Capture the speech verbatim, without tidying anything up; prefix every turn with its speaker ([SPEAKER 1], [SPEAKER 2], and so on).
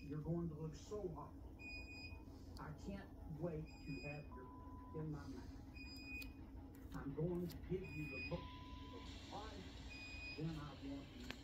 [SPEAKER 1] You're going to look so awful. I can't wait to have you in my mouth. I'm going to give you the book of life. Then I want you